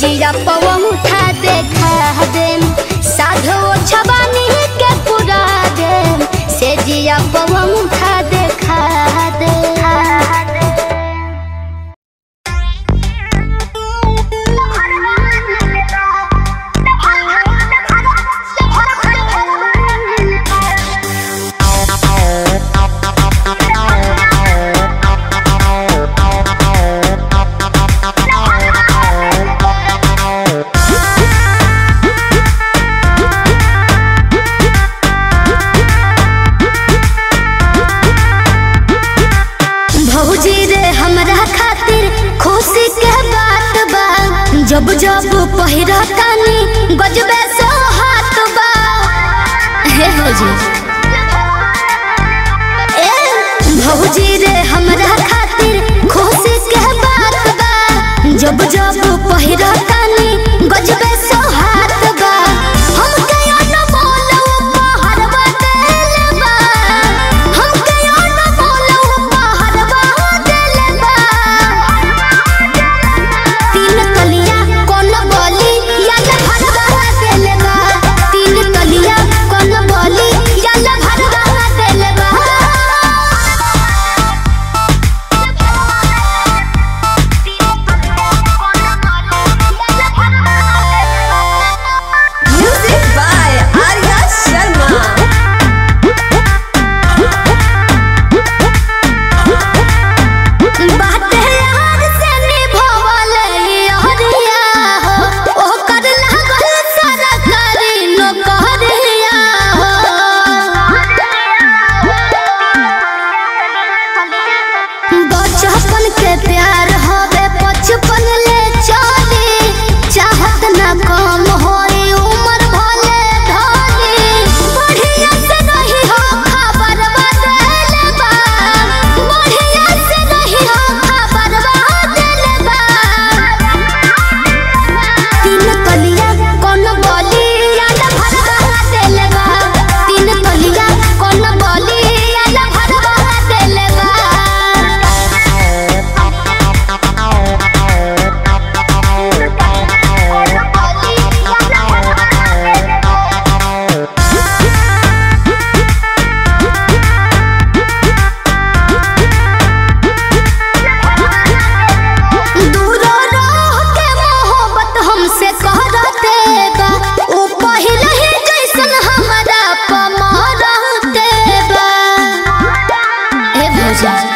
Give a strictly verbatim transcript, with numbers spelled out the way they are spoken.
जिया पवन उठा देखा दे साधो छबानी के पूरा दे से जिया पवन उठा देखा दे। जब जब पहिरतानी गजबे सो हाथ बा हे भौजी ए भौजी रे हमरा खातिर खुशी के बात बा जब जब पहिरतानी गजबे सो हाथ बा हम कयो न बोलो पहरवा देले बा हम कयो न बोलो पहरवा देले बा तीन कलिया कौन बोली याला भरवा देले बा तीन कलिया कौन बोली याला भरवा देले बा। Music by Arya Sharma. बात यार से निभावल हरिया हो ओ कर लागल सरकारी नौकरिया हो बचपन के प्यार होवे बचपन ले चली चाहत ना कम होई उम्र भले ढली बढ़िया से नहीं हो खबर बदले बा बढ़िया से नहीं हो खबर बदले बा तीन कलिया कौन बोली याला भरवा देले बा तीन कलिया कौन बोली याला भरवा देले बा। दूर रह के मोहब्बत हमसे करते बा ऊ पहिले ही जैसन हमरा पमरते बा हे भौजा